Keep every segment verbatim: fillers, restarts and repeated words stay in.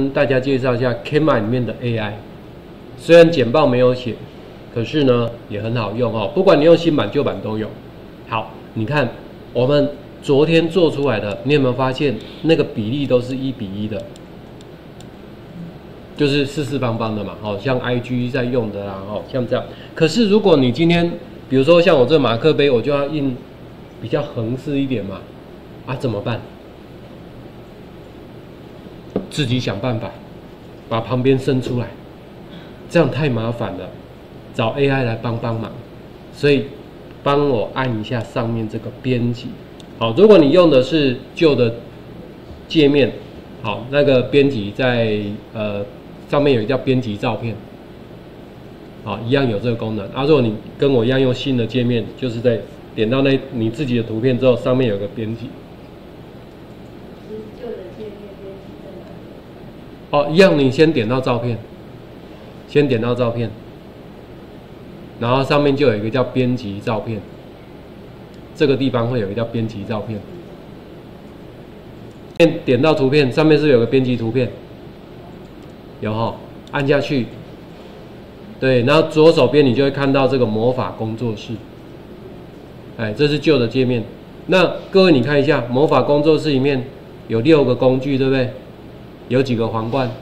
跟大家介绍一下 Canva 里面的 A I。虽然简报没有写，可是呢也很好用哦，不管你用新版旧版都有。好，你看我们昨天做出来的，你有没有发现那个比例都是一比一的？就是四四方方的嘛，哦，像 I G 在用的啦，哦，像这样。可是如果你今天，比如说像我这马克杯，我就要印比较横式一点嘛，啊，怎么办？自己想办法把旁边伸出来，这样太麻烦了，找 A I 来帮帮忙。所以帮我按一下上面这个编辑。好，如果你用的是旧的界面，好，那个编辑在呃。上面有一个叫编辑照片，好，一样有这个功能。啊，如果你跟我一样用新的界面，就是在点到那你自己的图片之后，上面有个编辑。 是旧的界面编辑在哪里？ 哦，一样，你先点到照片，先点到照片，然后上面就有一个叫编辑照片，这个地方会有一个叫编辑照片。点点到图片，上面是有个编辑图片。有哈，按下去，对，然后左手边你就会看到这个魔法工作室，哎，这是旧的界面。那各位你看一下，魔法工作室里面有六个工具，对不对？有几个皇冠？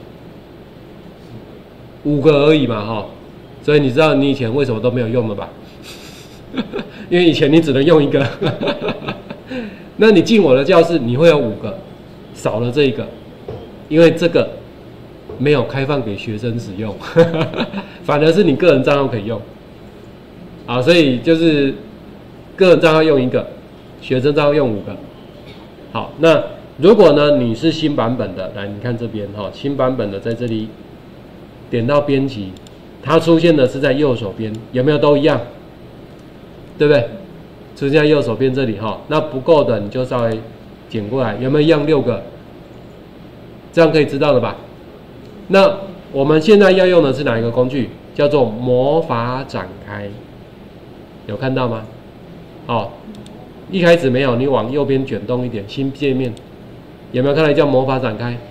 五个而已嘛，哈。所以你知道你以前为什么都没有用了吧？因为以前你只能用一个。那你进我的教室，你会有五个，少了这一个，因为这个。没有开放给学生使用，反而是你个人账号可以用。好，所以就是个人账号用一个，学生账号用五个。好，那如果呢你是新版本的，来你看这边哈，新版本的在这里点到编辑，它出现的是在右手边，有没有都一样？对不对？出现在右手边这里哈，那不够的你就稍微剪过来，有没有一样六个？这样可以知道了吧？那我们现在要用的是哪一个工具？叫做魔法展开，有看到吗？哦，一开始没有，你往右边卷动一点，新界面有没有看到叫魔法展开？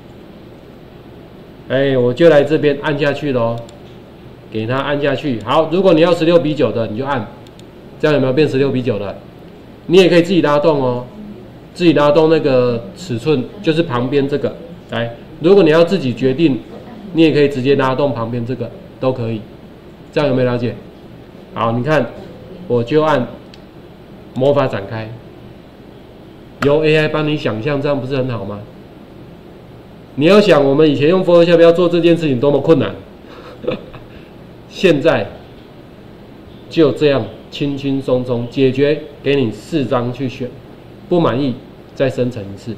哎，我就来这边按下去咯，给它按下去。好，如果你要十六比九的，你就按，这样有没有变十六比九的？你也可以自己拉动哦，自己拉动那个尺寸，就是旁边这个来。如果你要自己决定，你也可以直接拉动旁边这个，都可以。这样有没有了解？好，你看，我就按魔法展开，由 A I 帮你想象，这样不是很好吗？你要想，我们以前用 Photoshop 要做这件事情多么困难，现在就这样轻轻松松解决，给你四张去选，不满意再生成一次。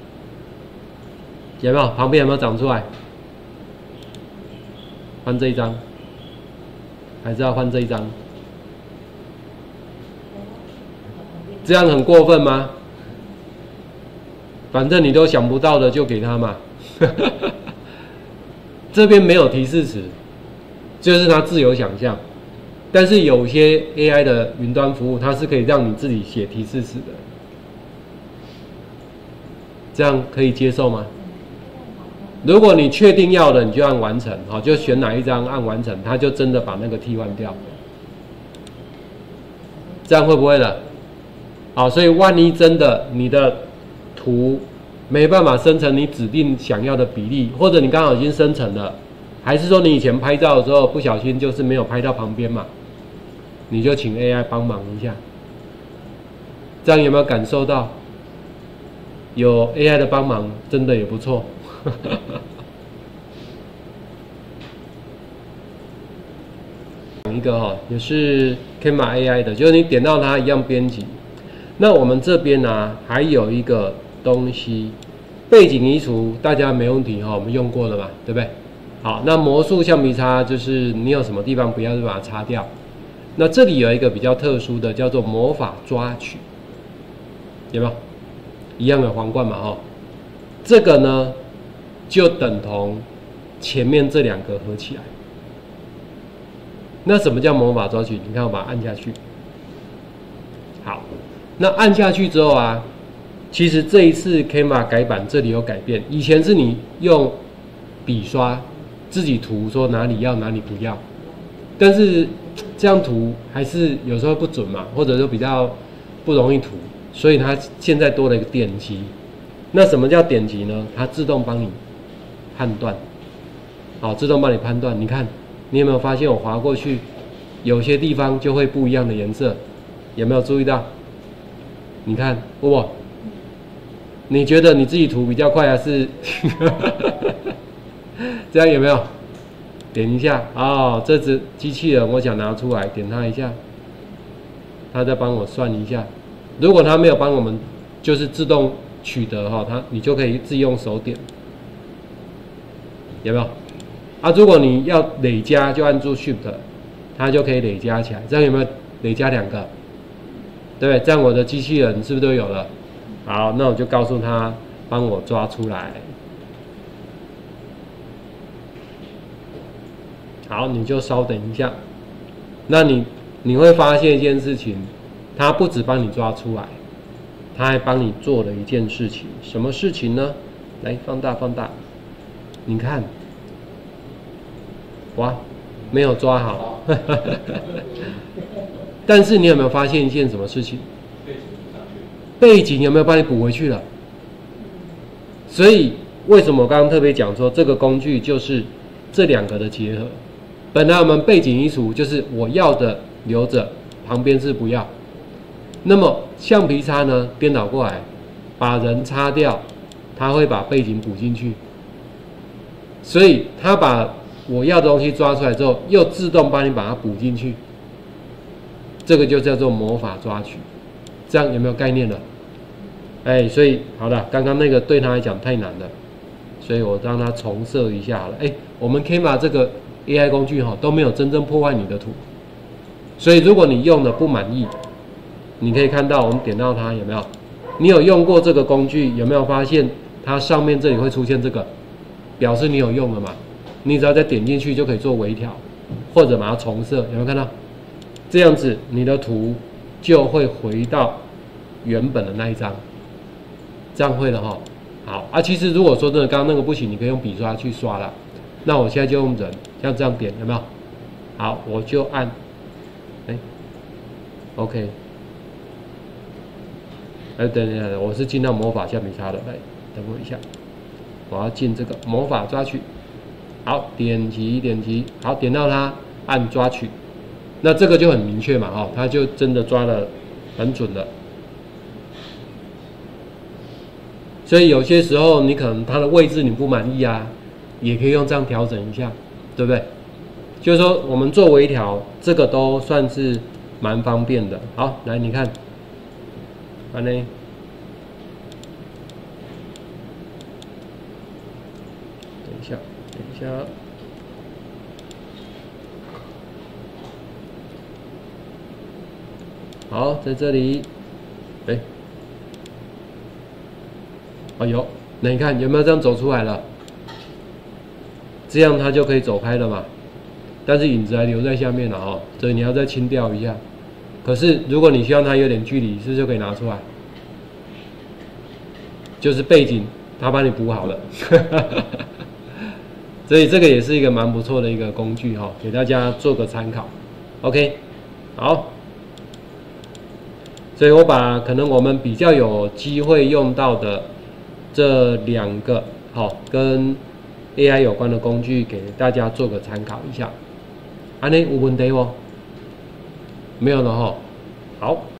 有没有？旁边有没有长出来？换这一张，还是要换这一张？这样很过分吗？反正你都想不到的就给他嘛。这边没有提示词，就是他自由想象。但是有些 A I 的云端服务，它是可以让你自己写提示词的。这样可以接受吗？如果你确定要的，你就按完成，好，就选哪一张按完成，它就真的把那个替换掉。这样会不会了？好，所以万一真的你的图没办法生成你指定想要的比例，或者你刚好已经生成了，还是说你以前拍照的时候不小心就是没有拍到旁边嘛，你就请 A I 帮忙一下。这样有没有感受到？有 A I 的帮忙，真的也不错。一个哈，也是 Canva A I 的，就是你点到它一样编辑。那我们这边呢、啊，还有一个东西，背景移除，大家没问题哈，我们用过了嘛，对不对？好，那魔术橡皮擦就是你有什么地方不要就把它擦掉。那这里有一个比较特殊的，叫做魔法抓取，有没有？一样的皇冠嘛，哈，这个呢就等同前面这两个合起来。那什么叫魔法抓取？你看我把它按下去，好，那按下去之后啊，其实这一次 Canva 改版这里有改变，以前是你用笔刷自己涂，说哪里要哪里不要，但是这样涂还是有时候不准嘛，或者说比较不容易涂，所以它现在多了一个点击。那什么叫点击呢？它自动帮你判断，好，自动帮你判断。你看，你有没有发现我滑过去，有些地方就会不一样的颜色，有没有注意到？你看，哇，你觉得你自己涂比较快还是？这样有没有？点一下哦，这只机器人我想拿出来，点它一下，它再帮我算一下。如果它没有帮我们，就是自动取得哈，它你就可以自己用手点，有没有？啊，如果你要累加，就按住 Shift， 它就可以累加起来。这样有没有累加两个？对不对？这样我的机器人是不是都有了？好，那我就告诉他帮我抓出来。好，你就稍等一下。那你你会发现一件事情，它不只帮你抓出来，它还帮你做了一件事情。什么事情呢？来，放大放大，你看，哇，没有抓好。但是你有没有发现一件什么事情？背景有没有帮你补回去了？所以为什么我刚刚特别讲说这个工具就是这两个的结合？本来我们背景移除就是我要的留着，旁边是不要。那么橡皮擦呢，颠倒过来，把人擦掉，它会把背景补进去。所以它把我要的东西抓出来之后，又自动帮你把它补进去。这个就叫做魔法抓取，这样有没有概念了？哎，所以好的，刚刚那个对他来讲太难了，所以我让他重设一下好了。哎，我们 Canva 这个 A I 工具哈都没有真正破坏你的图，所以如果你用的不满意，你可以看到我们点到它有没有？你有用过这个工具，有没有发现它上面这里会出现这个，表示你有用了嘛？你只要再点进去就可以做微调，或者把它重设，有没有看到？这样子你的图就会回到原本的那一张，这样会了哈。好啊，其实如果说真的刚刚那个不行，你可以用笔刷去刷啦。那我现在就用人，像这样点有没有？好，我就按，哎 ，OK， 哎，等一下，我是进到魔法橡皮擦的，来，等我一下，我要进这个魔法抓取，好，点击点击，好，点到它，按抓取。那这个就很明确嘛，哦，他就真的抓得很准了。所以有些时候你可能它的位置你不满意啊，也可以用这样调整一下，对不对？就是说我们做微调，这个都算是蛮方便的。好，来你看，安呢？等一下，等一下。好，在这里，哎，哦有，那你看有没有这样走出来了？这样它就可以走开了嘛。但是影子还留在下面了哦，所以你要再清掉一下。可是如果你希望它有点距离，是不是就可以拿出来？就是背景，它帮你补好了。所以这个也是一个蛮不错的一个工具哈、哦，给大家做个参考。OK， 好。所以我把可能我们比较有机会用到的这两个好、哦、跟 A I 有关的工具给大家做个参考一下。安尼有问题哦？没有了哈、哦。好。